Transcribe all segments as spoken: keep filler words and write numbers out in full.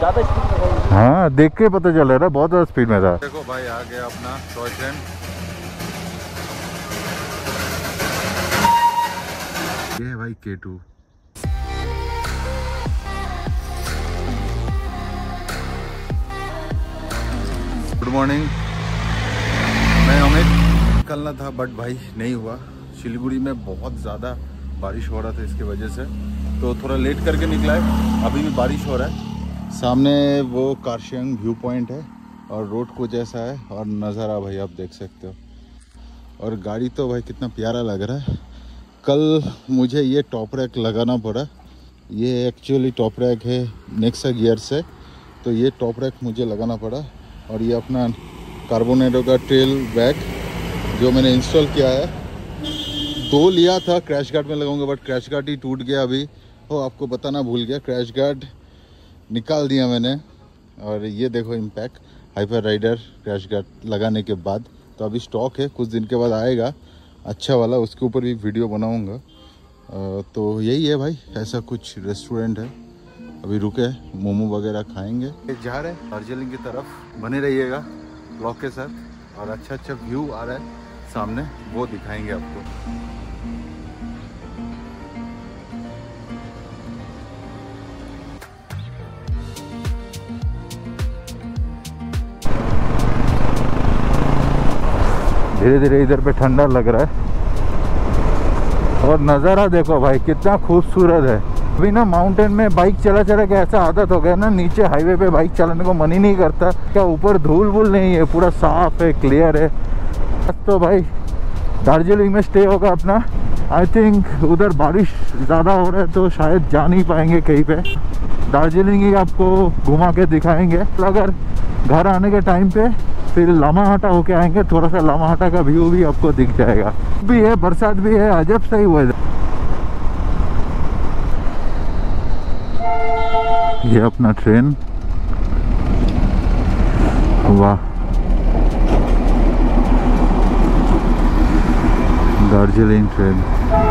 ज़्यादा स्पीड में था। हाँ देख के पता चल रहा है बहुत ज़्यादा स्पीड में था। देखो भाई आ गया अपना टॉय ट्रेन। ये भाई के टू। गुड मॉर्निंग, मैं अमित। निकलना था बट भाई नहीं हुआ। सिलीगुड़ी में बहुत ज़्यादा बारिश हो रहा था, इसकी वजह से तो थोड़ा लेट करके निकला है। अभी भी बारिश हो रहा है। सामने वो कारशियंग व्यू पॉइंट है और रोड को जैसा है और नज़ारा भाई आप देख सकते हो। और गाड़ी तो भाई कितना प्यारा लग रहा है। कल मुझे ये टॉप रैक लगाना पड़ा। ये एक्चुअली टॉप रैक है नेक्सा गियर से, तो ये टॉप रैक मुझे लगाना पड़ा। और ये अपना कार्बोनेडो का टेल बैग जो मैंने इंस्टॉल किया है, दो लिया था क्रैश गार्ड में लगाऊंगा बट क्रैश गार्ड ही टूट गया। अभी वो आपको बताना भूल गया, क्रैश गार्ड निकाल दिया मैंने। और ये देखो impact hyper rider crash guard लगाने के बाद। तो अभी स्टॉक है, कुछ दिन के बाद आएगा अच्छा वाला, उसके ऊपर भी वीडियो बनाऊंगा। तो यही है भाई, ऐसा कुछ रेस्टोरेंट है। अभी रुके मोमो वगैरह खाएंगे। जा रहे हैं दार्जिलिंग की तरफ, बने रहिएगा ब्लॉग के साथ। और अच्छा अच्छा व्यू आ रहा है सामने, वो दिखाएंगे आपको। धीरे धीरे इधर पे ठंडा लग रहा है। और नज़ारा देखो भाई कितना खूबसूरत है। अभी ना माउंटेन में बाइक चला चला के ऐसा आदत हो गया ना, नीचे हाईवे पे बाइक चलाने को मन ही नहीं करता। क्या ऊपर धूल वूल नहीं है, पूरा साफ है, क्लियर है। तो भाई दार्जिलिंग में स्टे होगा अपना। आई थिंक उधर बारिश ज़्यादा हो रहा है तो शायद जा नहीं पाएंगे कहीं पे। दार्जिलिंग ही आपको घुमा के दिखाएंगे। अगर घर आने के टाइम पे फिर लामाहाटा होके आएंगे, थोड़ा सा लामाहाटा का व्यू भी आपको दिख जाएगा। भी है, बरसात भी है, अजब सही हुआ है। ये अपना ट्रेन, वाह, दार्जिलिंग ट्रेन।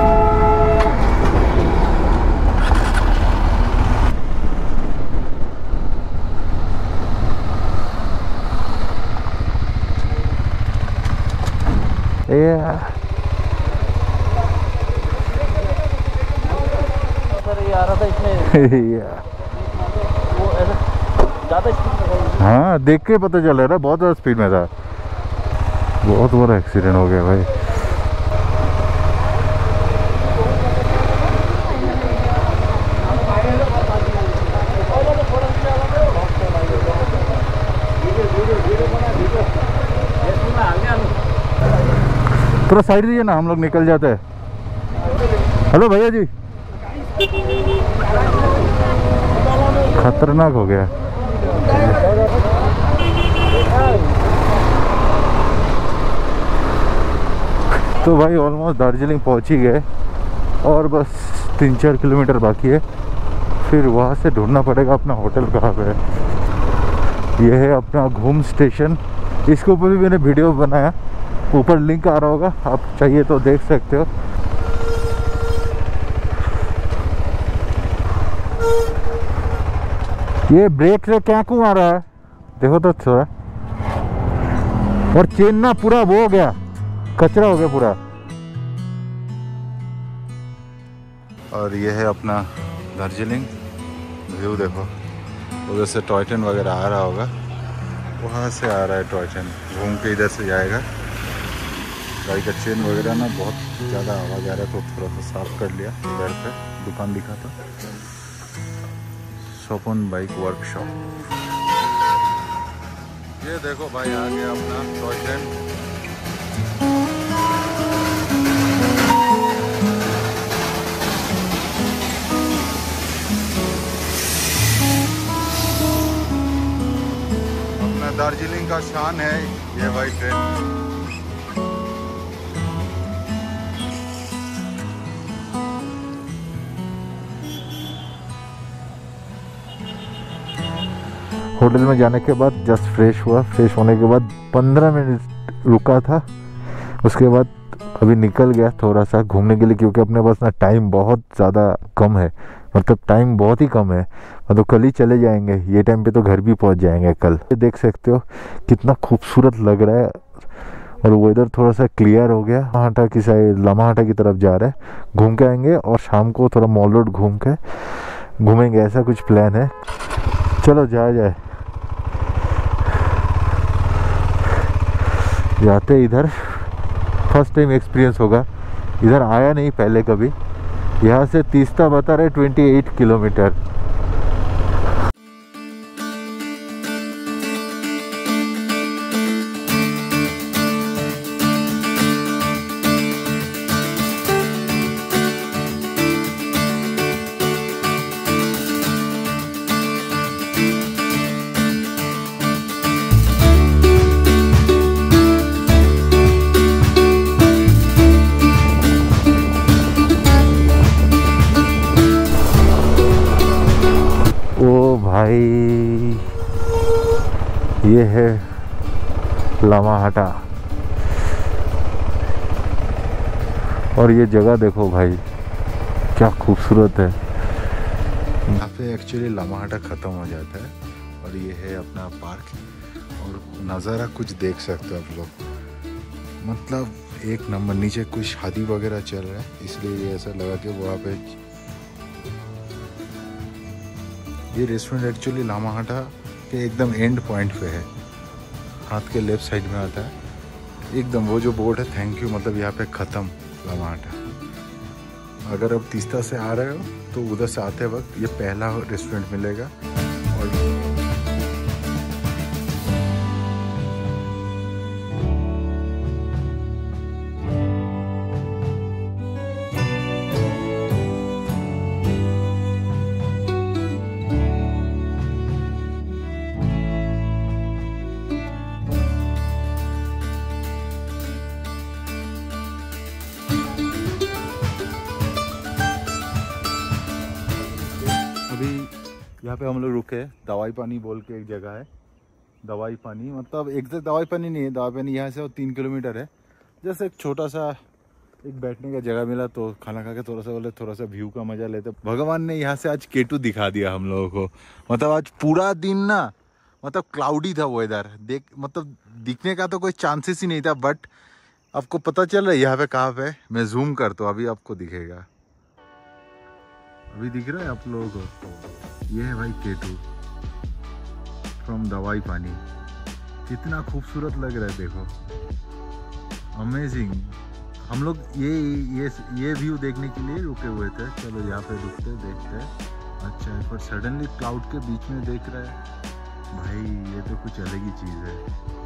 Yeah. ये आ रहा था इसमें। yeah. वो ऐसा ज़्यादा स्पीड में था। हाँ देख के पता चल रहा है बहुत ज़्यादा स्पीड में था। बहुत बड़ा एक्सीडेंट हो गया भाई। थोड़ा साइड दीजिए ना, हम लोग निकल जाते हैं। हेलो भैया जी, खतरनाक हो गया। तो भाई ऑलमोस्ट दार्जिलिंग पहुंच ही गए और बस तीन चार किलोमीटर बाकी है। फिर वहाँ से ढूंढना पड़ेगा अपना होटल कहाँ पे है। ये है अपना घूम स्टेशन। इसके ऊपर भी मैंने वीडियो बनाया, ऊपर लिंक आ रहा होगा, आप चाहिए तो देख सकते हो। ये ब्रेक से क्या क्यों आ रहा है देखो तो थोड़ा। और चेन ना पूरा वो हो गया, कचरा हो गया पूरा। और ये है अपना दार्जिलिंग व्यू। देखो उधर से टॉय ट्रेन वगैरह आ रहा होगा, वहाँ से आ रहा है टॉय ट्रेन, घूम के इधर से जाएगा। गाड़ी का चेन वगैरह ना बहुत ज़्यादा आवाज़ आ रहा है तो थोड़ा सा साफ कर लिया। इधर पे दुकान दिखा था, सोपन बाइक वर्कशॉप। ये देखो भाई आ गया अपना टॉय ट्रेन। अपना दार्जिलिंग का शान है ये भाई ट्रेन। होटल में जाने के बाद जस्ट फ्रेश हुआ। फ्रेश होने के बाद पंद्रह मिनट रुका था, उसके बाद अभी निकल गया थोड़ा सा घूमने के लिए, क्योंकि अपने पास ना टाइम बहुत ज़्यादा कम है। मतलब टाइम बहुत ही कम है, मतलब कल ही चले जाएंगे, ये टाइम पे तो घर भी पहुंच जाएंगे कल। देख सकते हो कितना खूबसूरत लग रहा है, और वेदर थोड़ा सा क्लियर हो गया। लामाहाटा की साइड, लामाहाटा की तरफ जा रहे हैं, घूम के आएंगे और शाम को थोड़ा मॉल रोड घूम के घूमेंगे, ऐसा कुछ प्लान है। चलो जाया जाए, जाते इधर। फर्स्ट टाइम एक्सपीरियंस होगा, इधर आया नहीं पहले कभी। यहाँ से तीस्ता बता रहे अट्ठाईस किलोमीटर। भाई ये है लामाहाटा, और ये जगह देखो भाई क्या खूबसूरत है। यहाँ पे एक्चुअली लामाहाटा ख़त्म हो जाता है और ये है अपना पार्क, और नज़ारा कुछ देख सकते हो आप लोग, मतलब एक नंबर। नीचे कुछ शादी वगैरह चल रहा है, इसलिए ये ऐसा लगा कि वहाँ पे ये रेस्टोरेंट एक्चुअली लामाहाटा के एकदम एंड पॉइंट पे है, हाथ के लेफ्ट साइड में आता है एकदम। वो जो बोर्ड है थैंक यू, मतलब यहाँ पे ख़त्म लामाहाटा। अगर आप तीस्ता से आ रहे हो तो उधर से आते वक्त ये पहला रेस्टोरेंट मिलेगा। और यहाँ पे हम लोग रुके हैं, दवाई पानी बोल के एक जगह है। दवाई पानी मतलब एग्जैक्ट दवाई पानी नहीं है, दवाई पानी यहाँ से तीन किलोमीटर है। जैसे एक छोटा सा एक बैठने का जगह मिला तो खाना खा के थोड़ा सा बोले थोड़ा सा व्यू का मजा लेते। भगवान ने यहाँ से आज केटू दिखा दिया हम लोगों को, मतलब आज पूरा दिन ना मतलब क्लाउडी था वेदर, देख मतलब दिखने का तो कोई चांसेस ही नहीं था। बट आपको पता चल रहा है यहाँ पे कहाँ पे, मैं जूम करता हूँ अभी आपको दिखेगा। अभी दिख रहा है आप लोगों को, ये है भाई केटू फ्रॉम दवाई पानी। कितना खूबसूरत लग रहा है देखो, अमेजिंग। हम लोग ये ये ये व्यू देखने के लिए रुके हुए थे। चलो यहाँ पे रुकते देखते हैं। अच्छा है, पर सडनली क्लाउड के बीच में देख रहा है भाई, ये तो कुछ अलग ही चीज़ है।